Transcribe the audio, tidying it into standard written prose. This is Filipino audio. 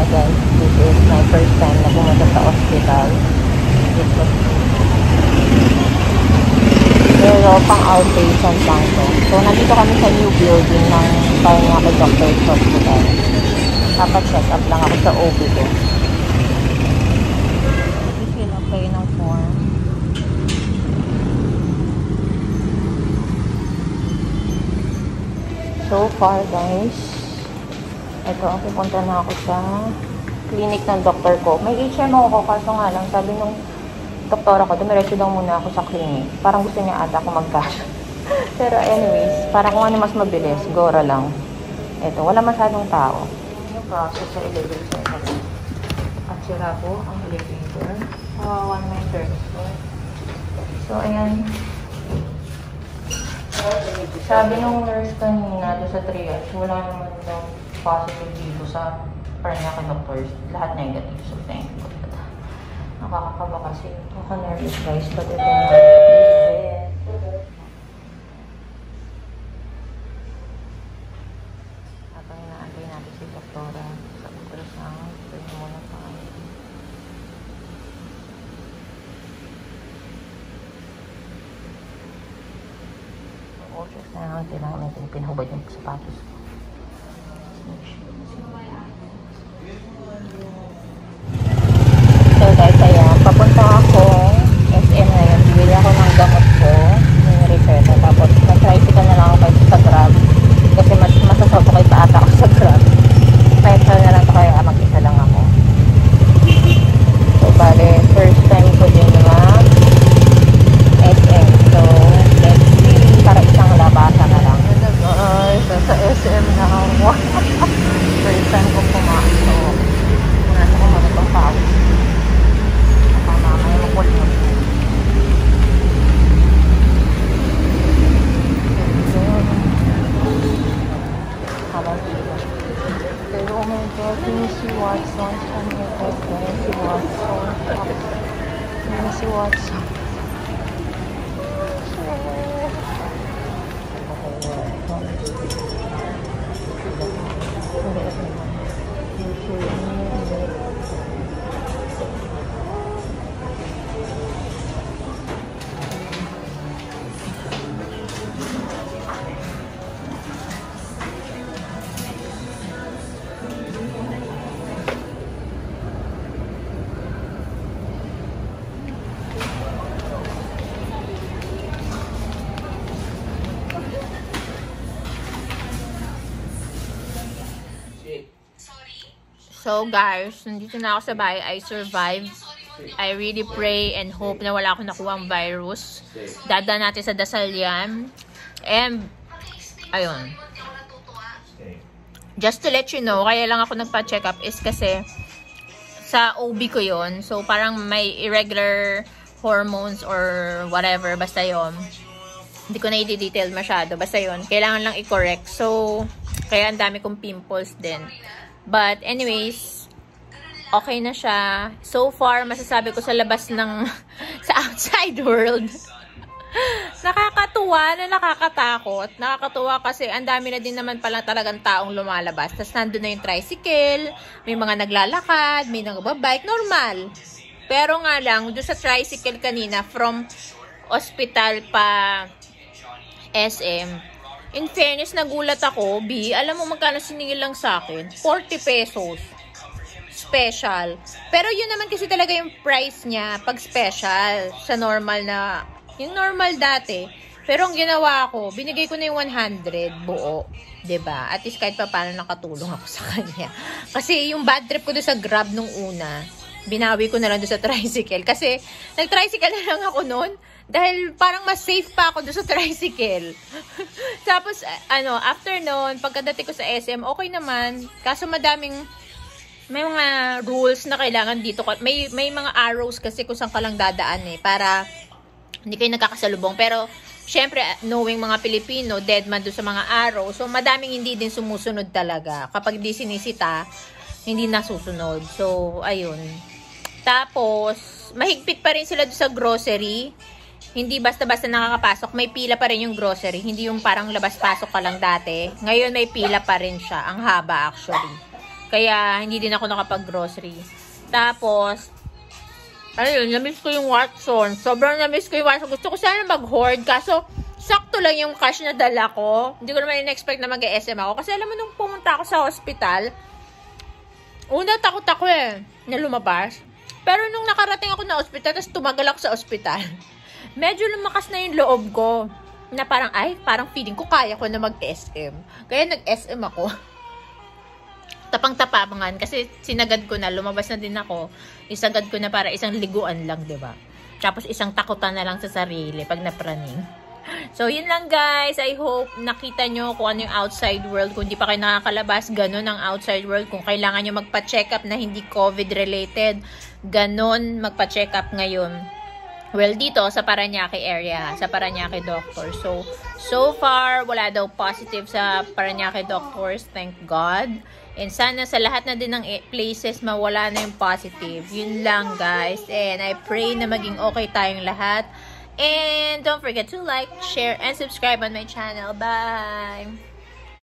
guys. This is my first time na pumunta sa hospital. Pero pang outpatient lang to. So, nandito kami sa new building ng Paranaque Doctors Hospital. Dapat check up lang ako sa OB ko. I-fill up kayo ng form. So far guys, ito, pupunta na ako sa clinic ng doktor ko. May HMO ako, kaso nga lang, sabi nung doktora ko, dumiretso daw muna ako sa clinic. Parang gusto niya ata ako mag-cash. Pero anyways, para kung ano mas mabilis, gora lang. Ito, wala masyadong tao. Yung process sa elevator. At sira po ang elevator. Kawawan na yung third floor. So, ayan. Sabi nung nurse kanina doon sa triage, wala naman daw positive dito sa Paranaque Doctors. Lahat negative. So, thank you. Nakakakaba kasi. Nervous guys. But ito na. Habang inaantay natin si doktora sa ultrasound. Pwede muna tayo. Ultrasound. Kailangan natin pinahubad yung sapatos ko. So guys, ayan, papunta ako SM ngayon, bibili ako ng gamot ko, yung reseta, tapos mag-tricycle na lang ako sa Grab, kasi masasabukay pa ata ako sa Grab, tricycle na lang ito kaya mag-isa lang ako. So bale, first time ko din na SM, so let's see, para isang labasa na lang. Guys, sa SM na ako. First time ko pumasok. Nasa ko mga itong pawis. Pero oh my god, can you see Watson? Oh my god, can you see Watson? Can you see Watson? So guys, nandito na ako sa bahay. I survived. I really pray and hope na wala akong nakuhang virus. Dadaan natin sa dasal yan. And, ayun. Just to let you know, kaya lang ako nagpa-check up is kasi sa OB ko yon. So, parang may irregular hormones or whatever. Basta yon. Hindi ko na i-detail masyado. Basta yon. Kailangan lang i-correct. So, kaya ang dami kong pimples din. But anyways, okay na siya. So far, masasabi ko sa labas ng sa outside world. Nakakatuwa na nakakatakot. Nakakatuwa kasi ang dami na din naman pala talagang taong lumalabas. Tapos nandun na yung tricycle, may mga naglalakad, may nagbabike, normal. Pero nga lang, doon sa tricycle kanina, from hospital pa SM, in fairness, nagulat ako, B, alam mo magkano siningil lang sa akin? 40 pesos. Special. Pero yun naman kasi talaga yung price niya pag special. Sa normal na, yung normal dati. Pero ang ginawa ko, binigay ko na yung 100 buo. 'Di ba? At least kahit pa paano nakatulong ako sa kanya. Kasi yung bad trip ko doon sa Grab nung una, binawi ko na lang doon sa tricycle. Kasi nag-tricycle na lang ako noon. Dahil parang mas safe pa ako doon sa tricycle. Tapos, after noon, pagkadating ko sa SM, okay naman. Kaso may mga rules na kailangan dito. May mga arrows kasi kung saan ka lang dadaan eh. Para hindi kayo nagkakasalubong. Pero, syempre, knowing mga Pilipino, dead man doon sa mga arrows. So, madaming hindi din sumusunod talaga. Kapag di sinisita, hindi nasusunod. So, ayun. Tapos, mahigpit pa rin sila doon sa grocery. Hindi basta-basta nakakapasok. May pila pa rin yung grocery. Hindi yung parang labas-pasok ka lang dati. Ngayon may pila pa rin siya. Ang haba actually. Kaya, hindi din ako nakapag-grocery. Tapos, ayun, namiss ko yung Watson. Sobrang namiss ko yung Watson. Gusto ko sana mag-hoard. Kaso, sakto lang yung cash na dala ko. Hindi ko naman in-expect na mag-SM ako. Kasi alam mo, nung pumunta ako sa hospital, una, takot ako na lumabas. Pero nung nakarating ako na hospital, tapos tumagal ako sa hospital, medyo lumakas na yung loob ko. Na parang, parang feeling ko kaya ko na mag-SM. Kaya nag-SM ako. Tapang-tapangan. Kasi sinagad ko na, lumabas na din ako. Isagad ko na para isang liguan lang, diba? Tapos isang takutan na lang sa sarili pag napraning. So, yun lang guys. I hope nakita nyo kung ano yung outside world. Kung di pa kayo nakakalabas, ganun ang outside world. Kung kailangan nyo magpa-check up na hindi COVID-related, ganun magpa-check up ngayon. Well, dito sa Parañaque area, sa Parañaque doctor. So far, wala daw positive sa Parañaque doctors. Thank God. And sana sa lahat na din ng places, mawala na yung positive. Yun lang guys. And I pray na maging okay tayong lahat. And don't forget to like, share, and subscribe on my channel. Bye!